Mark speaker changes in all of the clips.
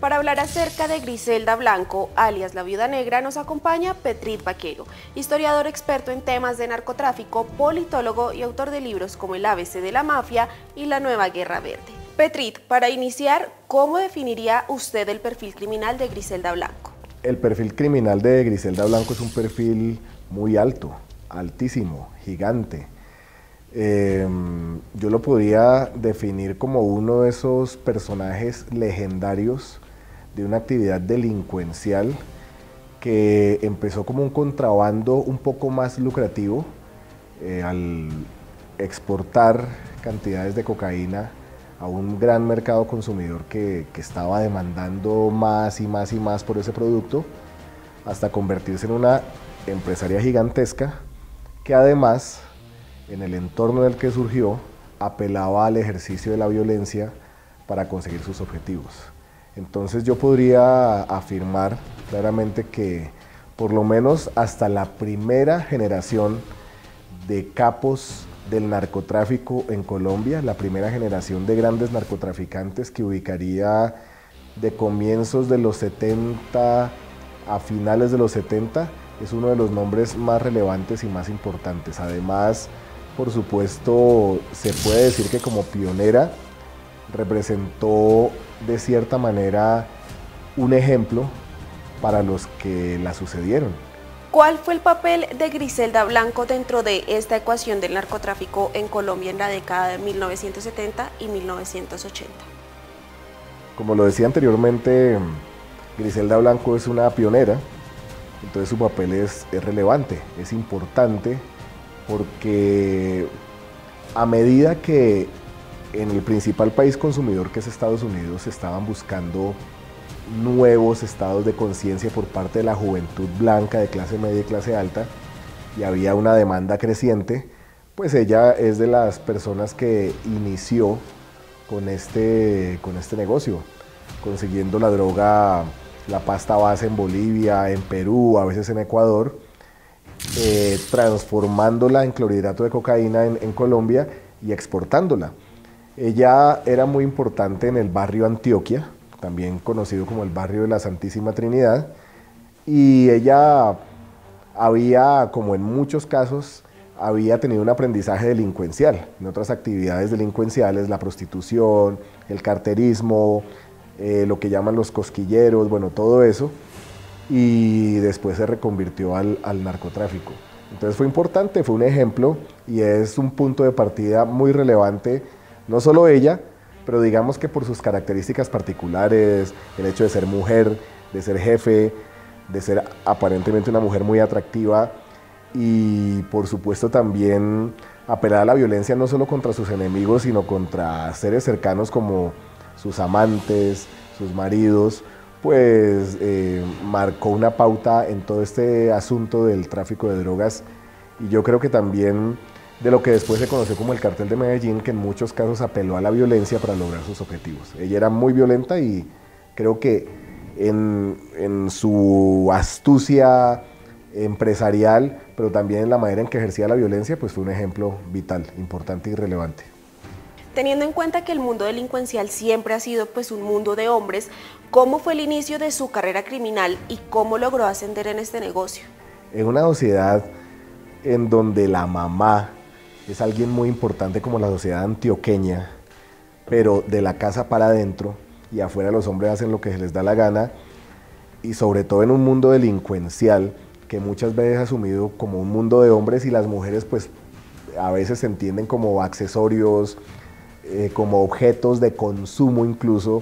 Speaker 1: Para hablar acerca de Griselda Blanco, alias la Viuda Negra, nos acompaña Petrit Vaquero, historiador experto en temas de narcotráfico, politólogo y autor de libros como El ABC de la Mafia y La Nueva Guerra Verde. Petrit, para iniciar, ¿cómo definiría usted el perfil criminal de Griselda Blanco?
Speaker 2: El perfil criminal de Griselda Blanco es un perfil muy alto, altísimo, gigante. Yo lo podría definir como uno de esos personajes legendarios de una actividad delincuencial que empezó como un contrabando un poco más lucrativo al exportar cantidades de cocaína a un gran mercado consumidor que estaba demandando más y más y más por ese producto, hasta convertirse en una empresaria gigantesca que además, en el entorno en el que surgió, apelaba al ejercicio de la violencia para conseguir sus objetivos. Entonces yo podría afirmar claramente que por lo menos hasta la primera generación de capos del narcotráfico en Colombia, la primera generación de grandes narcotraficantes que ubicaría de comienzos de los 70 a finales de los 70, es uno de los nombres más relevantes y más importantes. Además, por supuesto, se puede decir que como pionera representó de cierta manera un ejemplo para los que la sucedieron.
Speaker 1: ¿Cuál fue el papel de Griselda Blanco dentro de esta ecuación del narcotráfico en Colombia en la década de 1970 y 1980?
Speaker 2: Como lo decía anteriormente, Griselda Blanco es una pionera, entonces su papel es relevante, es importante, porque a medida que en el principal país consumidor, que es Estados Unidos, se estaban buscando nuevos estados de conciencia por parte de la juventud blanca de clase media y clase alta, y había una demanda creciente, pues ella es de las personas que inició con este negocio, consiguiendo la droga, la pasta base en Bolivia, en Perú, a veces en Ecuador, transformándola en clorhidrato de cocaína en Colombia y exportándola. Ella era muy importante en el barrio Antioquia, también conocido como el barrio de la Santísima Trinidad, y ella había, como en muchos casos, había tenido un aprendizaje delincuencial en otras actividades delincuenciales, la prostitución, el carterismo, lo que llaman los cosquilleros, bueno, todo eso, y después se reconvirtió al narcotráfico. Entonces fue importante, fue un ejemplo y es un punto de partida muy relevante, no solo ella, pero digamos que por sus características particulares, el hecho de ser mujer, de ser jefe, de ser aparentemente una mujer muy atractiva y por supuesto también apelar a la violencia no solo contra sus enemigos, sino contra seres cercanos como sus amantes, sus maridos, pues marcó una pauta en todo este asunto del tráfico de drogas y yo creo que también de lo que después se conoció como el cartel de Medellín, que en muchos casos apeló a la violencia para lograr sus objetivos. Ella era muy violenta y creo que en su astucia empresarial, pero también en la manera en que ejercía la violencia, pues fue un ejemplo vital, importante y relevante.
Speaker 1: Teniendo en cuenta que el mundo delincuencial siempre ha sido pues un mundo de hombres, ¿cómo fue el inicio de su carrera criminal y cómo logró ascender en este negocio?
Speaker 2: En una sociedad en donde la mamá es alguien muy importante como la sociedad antioqueña, pero de la casa para adentro y afuera los hombres hacen lo que se les da la gana, y sobre todo en un mundo delincuencial que muchas veces es asumido como un mundo de hombres y las mujeres pues a veces se entienden como accesorios, como objetos de consumo incluso,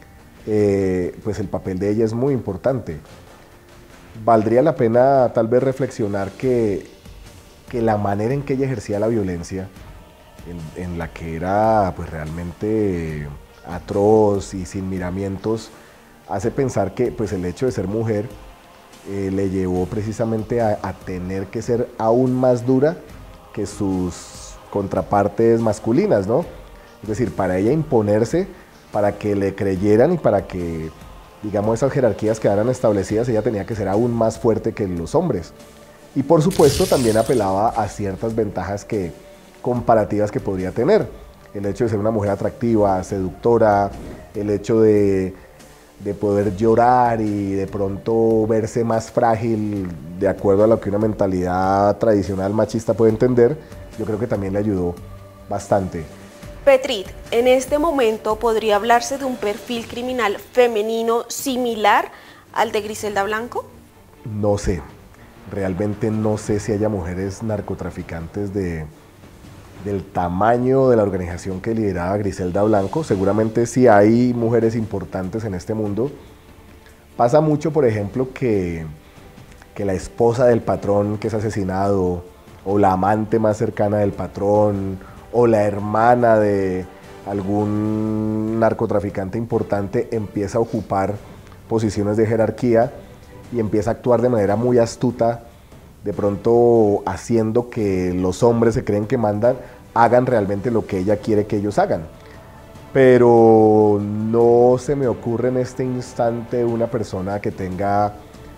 Speaker 2: pues el papel de ella es muy importante. Valdría la pena tal vez reflexionar que la manera en que ella ejercía la violencia, en la que era pues realmente atroz y sin miramientos, hace pensar que pues el hecho de ser mujer le llevó precisamente a tener que ser aún más dura que sus contrapartes masculinas, ¿no? Es decir, para ella imponerse, para que le creyeran y para que, digamos, esas jerarquías quedaran establecidas, ella tenía que ser aún más fuerte que los hombres. Y por supuesto también apelaba a ciertas ventajas comparativas que podría tener. El hecho de ser una mujer atractiva, seductora, el hecho de de poder llorar y de pronto verse más frágil de acuerdo a lo que una mentalidad tradicional machista puede entender, yo creo que también le ayudó bastante.
Speaker 1: Petrit, en este momento podría hablarse de un perfil criminal femenino similar al de Griselda Blanco.
Speaker 2: No sé, realmente no sé si haya mujeres narcotraficantes del tamaño de la organización que lideraba Griselda Blanco. Seguramente sí hay mujeres importantes en este mundo. Pasa mucho, por ejemplo, que la esposa del patrón que es asesinado, o la amante más cercana del patrón, o la hermana de algún narcotraficante importante empieza a ocupar posiciones de jerarquía y empieza a actuar de manera muy astuta, de pronto haciendo que los hombres se creen que mandan, hagan realmente lo que ella quiere que ellos hagan. Pero no se me ocurre en este instante una persona que tenga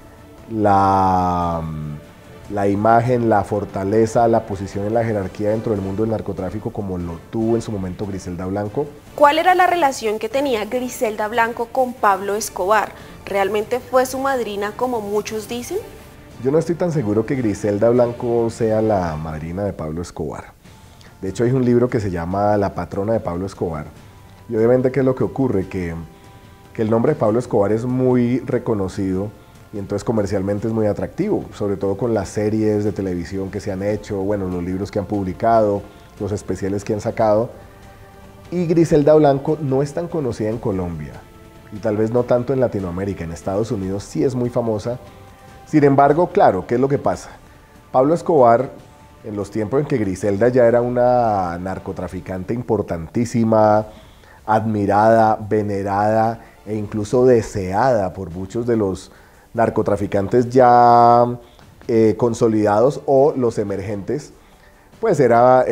Speaker 2: la imagen, la fortaleza, la posición en la jerarquía dentro del mundo del narcotráfico como lo tuvo en su momento Griselda Blanco.
Speaker 1: ¿Cuál era la relación que tenía Griselda Blanco con Pablo Escobar? ¿Realmente fue su madrina como muchos dicen?
Speaker 2: Yo no estoy tan seguro que Griselda Blanco sea la madrina de Pablo Escobar. De hecho hay un libro que se llama La patrona de Pablo Escobar. Y obviamente, ¿qué es lo que ocurre? Que el nombre de Pablo Escobar es muy reconocido y entonces comercialmente es muy atractivo, sobre todo con las series de televisión que se han hecho, bueno, los libros que han publicado, los especiales que han sacado. Y Griselda Blanco no es tan conocida en Colombia y tal vez no tanto en Latinoamérica. En Estados Unidos sí es muy famosa. Sin embargo, claro, ¿qué es lo que pasa? Pablo Escobar, en los tiempos en que Griselda ya era una narcotraficante importantísima, admirada, venerada e incluso deseada por muchos de los narcotraficantes ya consolidados o los emergentes, pues era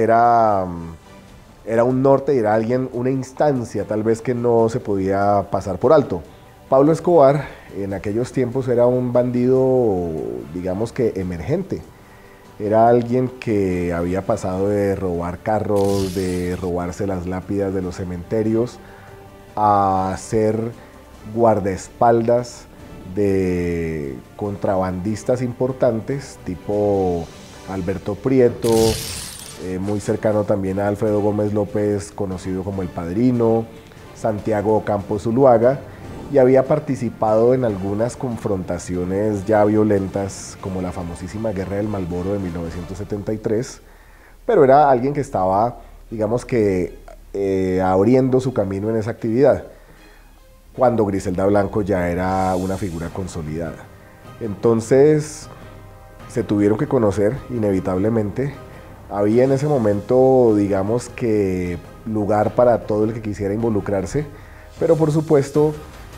Speaker 2: un norte y era alguien, una instancia tal vez que no se podía pasar por alto. Pablo Escobar en aquellos tiempos era un bandido, digamos que emergente. Era alguien que había pasado de robar carros, de robarse las lápidas de los cementerios, a ser guardaespaldas de contrabandistas importantes, tipo Alberto Prieto, muy cercano también a Alfredo Gómez López, conocido como El Padrino, Santiago Campos Zuluaga, y había participado en algunas confrontaciones ya violentas, como la famosísima Guerra del Malboro de 1973, pero era alguien que estaba, digamos que, abriendo su camino en esa actividad, cuando Griselda Blanco ya era una figura consolidada. Entonces, se tuvieron que conocer inevitablemente. Había en ese momento, digamos que, lugar para todo el que quisiera involucrarse, pero por supuesto,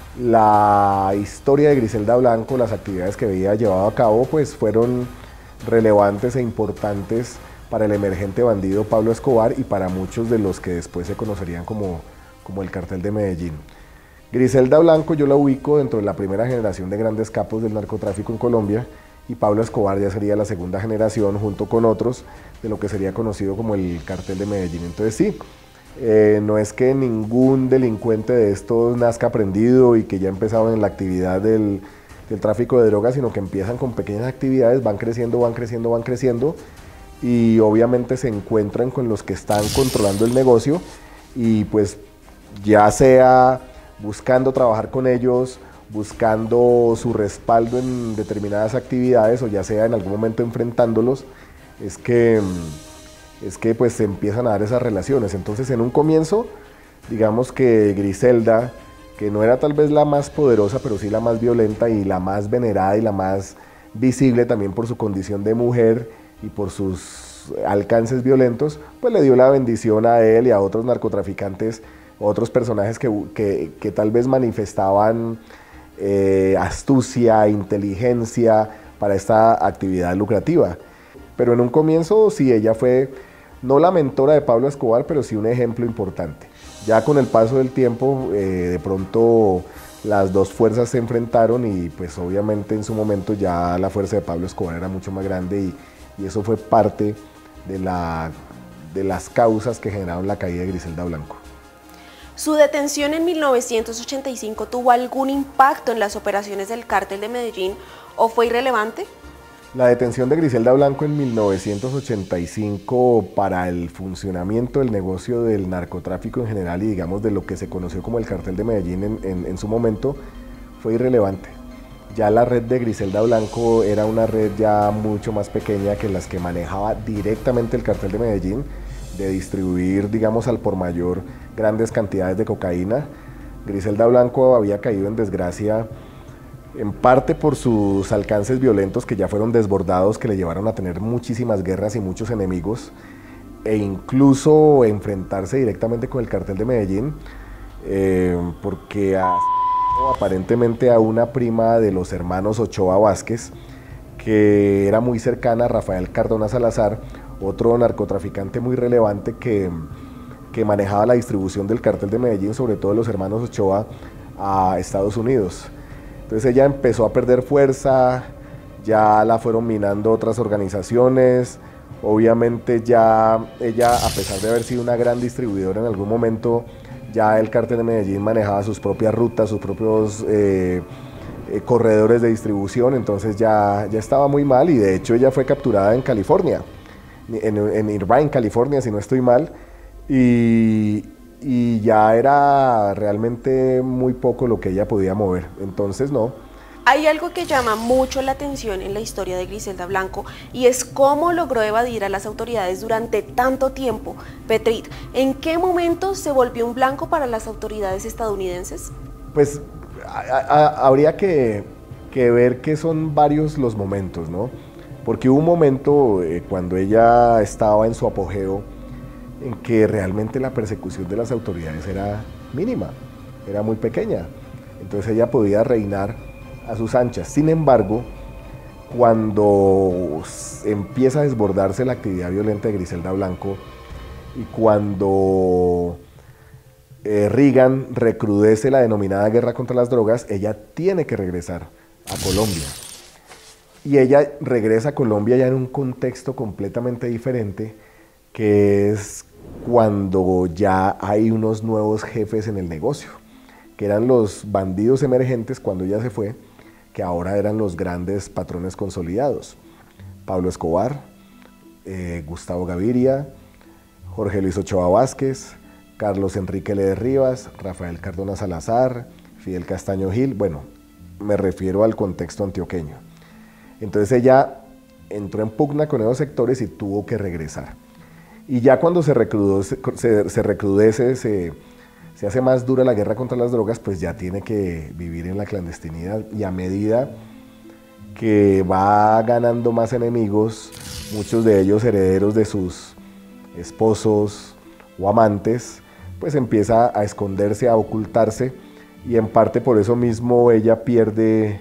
Speaker 2: la historia de Griselda Blanco, las actividades que había llevado a cabo, pues fueron relevantes e importantes para el emergente bandido Pablo Escobar y para muchos de los que después se conocerían como el Cartel de Medellín. Griselda Blanco yo la ubico dentro de la primera generación de grandes capos del narcotráfico en Colombia, y Pablo Escobar ya sería la segunda generación junto con otros de lo que sería conocido como el Cartel de Medellín. Entonces sí, no es que ningún delincuente de estos nazca aprendido y que ya empezaron en la actividad del tráfico de drogas, sino que empiezan con pequeñas actividades, van creciendo, van creciendo, van creciendo, y obviamente se encuentran con los que están controlando el negocio y pues ya sea buscando trabajar con ellos, buscando su respaldo en determinadas actividades o ya sea en algún momento enfrentándolos, es que pues se empiezan a dar esas relaciones. Entonces en un comienzo, digamos que Griselda, que no era tal vez la más poderosa, pero sí la más violenta y la más venerada y la más visible también por su condición de mujer y por sus alcances violentos, pues le dio la bendición a él y a otros narcotraficantes, otros personajes que tal vez manifestaban astucia, inteligencia para esta actividad lucrativa. Pero en un comienzo sí, ella fue no la mentora de Pablo Escobar, pero sí un ejemplo importante. Ya con el paso del tiempo, de pronto las dos fuerzas se enfrentaron y pues obviamente en su momento ya la fuerza de Pablo Escobar era mucho más grande y eso fue parte de las causas que generaron la caída de Griselda Blanco.
Speaker 1: ¿Su detención en 1985 tuvo algún impacto en las operaciones del Cártel de Medellín o fue irrelevante?
Speaker 2: La detención de Griselda Blanco en 1985 para el funcionamiento del negocio del narcotráfico en general y digamos de lo que se conoció como el Cartel de Medellín en su momento fue irrelevante. Ya la red de Griselda Blanco era una red ya mucho más pequeña que las que manejaba directamente el Cartel de Medellín, de distribuir, digamos, al por mayor grandes cantidades de cocaína. Griselda Blanco había caído en desgracia en parte por sus alcances violentos que ya fueron desbordados, que le llevaron a tener muchísimas guerras y muchos enemigos, e incluso enfrentarse directamente con el Cartel de Medellín, porque aparentemente a una prima de los hermanos Ochoa Vázquez, que era muy cercana a Rafael Cardona Salazar, otro narcotraficante muy relevante que manejaba la distribución del Cartel de Medellín, sobre todo los hermanos Ochoa, a Estados Unidos. Entonces ella empezó a perder fuerza, ya la fueron minando otras organizaciones, obviamente ya ella, a pesar de haber sido una gran distribuidora en algún momento, ya el Cártel de Medellín manejaba sus propias rutas, sus propios corredores de distribución, entonces ya estaba muy mal y de hecho ella fue capturada en California, en Irvine, California, si no estoy mal, y ya era realmente muy poco lo que ella podía mover, entonces no.
Speaker 1: Hay algo que llama mucho la atención en la historia de Griselda Blanco y es cómo logró evadir a las autoridades durante tanto tiempo. Petrit, ¿en qué momento se volvió un blanco para las autoridades estadounidenses?
Speaker 2: Pues habría que ver que son varios los momentos, ¿no? Porque hubo un momento cuando ella estaba en su apogeo en que realmente la persecución de las autoridades era mínima, era muy pequeña, entonces ella podía reinar a sus anchas. Sin embargo, cuando empieza a desbordarse la actividad violenta de Griselda Blanco y cuando Reagan recrudece la denominada guerra contra las drogas, ella tiene que regresar a Colombia. Y ella regresa a Colombia ya en un contexto completamente diferente, que es cuando ya hay unos nuevos jefes en el negocio, que eran los bandidos emergentes cuando ella se fue, que ahora eran los grandes patrones consolidados. Pablo Escobar, Gustavo Gaviria, Jorge Luis Ochoa Vázquez, Carlos Enrique Lede Rivas, Rafael Cardona Salazar, Fidel Castaño Gil, bueno, me refiero al contexto antioqueño. Entonces ella entró en pugna con esos sectores y tuvo que regresar. Y ya cuando se recrudece, se hace más dura la guerra contra las drogas, pues ya tiene que vivir en la clandestinidad y a medida que va ganando más enemigos, muchos de ellos herederos de sus esposos o amantes, pues empieza a esconderse, a ocultarse y en parte por eso mismo ella pierde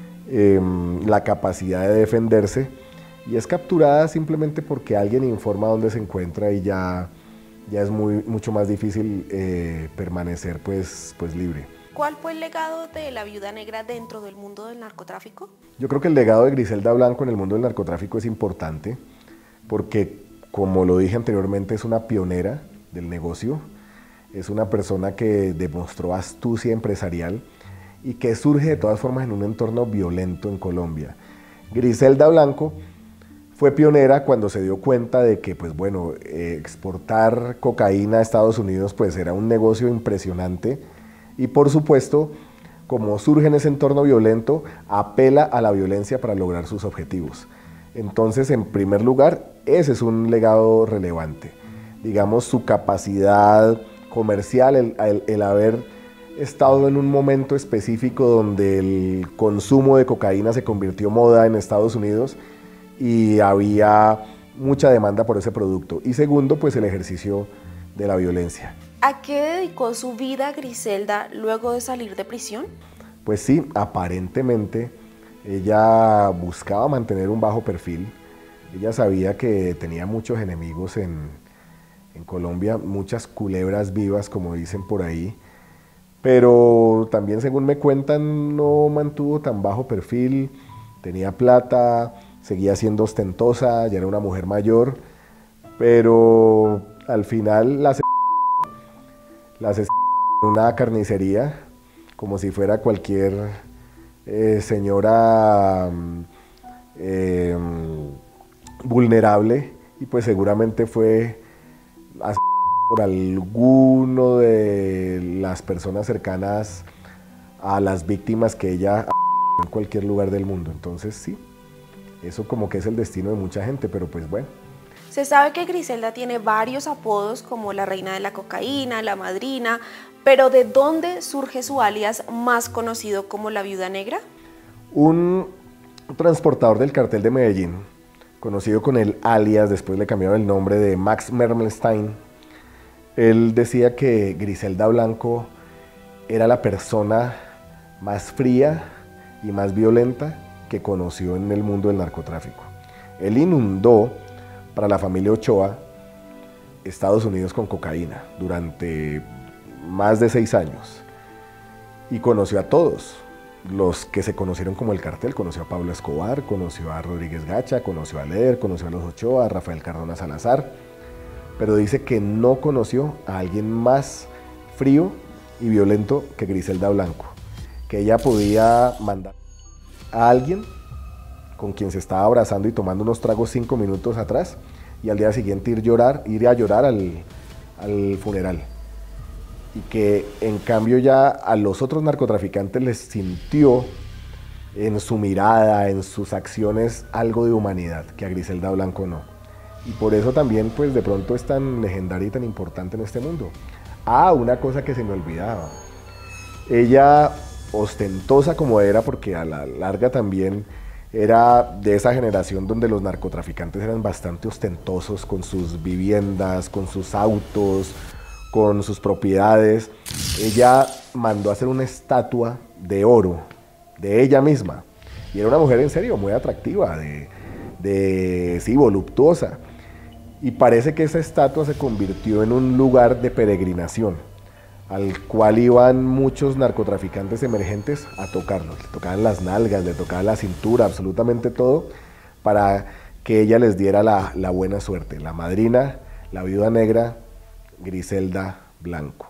Speaker 2: la capacidad de defenderse y es capturada simplemente porque alguien informa dónde se encuentra y ya es mucho más difícil permanecer pues libre.
Speaker 1: ¿Cuál fue el legado de la Viuda Negra dentro del mundo del narcotráfico?
Speaker 2: Yo creo que el legado de Griselda Blanco en el mundo del narcotráfico es importante porque, como lo dije anteriormente, es una pionera del negocio, es una persona que demostró astucia empresarial y que surge de todas formas en un entorno violento en Colombia. Griselda Blanco fue pionera cuando se dio cuenta de que, pues bueno, exportar cocaína a Estados Unidos pues era un negocio impresionante y por supuesto, como surge en ese entorno violento, apela a la violencia para lograr sus objetivos. Entonces, en primer lugar, ese es un legado relevante. Digamos, su capacidad comercial, el haber estado en un momento específico donde el consumo de cocaína se convirtió moda en Estados Unidos y había mucha demanda por ese producto. Y segundo, pues el ejercicio de la violencia.
Speaker 1: ¿A qué dedicó su vida Griselda luego de salir de prisión?
Speaker 2: Pues sí, aparentemente ella buscaba mantener un bajo perfil. Ella sabía que tenía muchos enemigos en Colombia, muchas culebras vivas, como dicen por ahí. Pero también, según me cuentan, no mantuvo tan bajo perfil, tenía plata, seguía siendo ostentosa, ya era una mujer mayor, pero al final la una carnicería, como si fuera cualquier señora vulnerable, y pues seguramente fue por alguno de las personas cercanas a las víctimas que ella en cualquier lugar del mundo. Entonces sí, eso como que es el destino de mucha gente, pero pues bueno.
Speaker 1: Se sabe que Griselda tiene varios apodos como la reina de la cocaína, la madrina, pero ¿de dónde surge su alias más conocido como la viuda negra?
Speaker 2: Un transportador del cartel de Medellín, conocido con el alias, después le cambiaron el nombre, de Max Mermelstein, él decía que Griselda Blanco era la persona más fría y más violenta que conoció en el mundo del narcotráfico. Él inundó para la familia Ochoa Estados Unidos con cocaína durante más de 6 años y conoció a todos los que se conocieron como el cartel. Conoció a Pablo Escobar, conoció a Rodríguez Gacha, conoció a Leder, conoció a los Ochoa, a Rafael Cardona Salazar, pero dice que no conoció a alguien más frío y violento que Griselda Blanco, que ella podía mandar a alguien con quien se estaba abrazando y tomando unos tragos 5 minutos atrás, y al día siguiente ir a llorar al funeral. Y que en cambio ya a los otros narcotraficantes les sintió en su mirada, en sus acciones, algo de humanidad, que a Griselda Blanco no. Y por eso también pues de pronto es tan legendaria y tan importante en este mundo. Ah, una cosa que se me olvidaba. Ella, ostentosa como era, porque a la larga también era de esa generación donde los narcotraficantes eran bastante ostentosos con sus viviendas, con sus autos, con sus propiedades. Ella mandó a hacer una estatua de oro de ella misma. Y era una mujer en serio muy atractiva, sí, voluptuosa. Y parece que esa estatua se convirtió en un lugar de peregrinación, al cual iban muchos narcotraficantes emergentes a tocarlos. Le tocaban las nalgas, le tocaban la cintura, absolutamente todo, para que ella les diera la buena suerte. La madrina, la viuda negra, Griselda Blanco.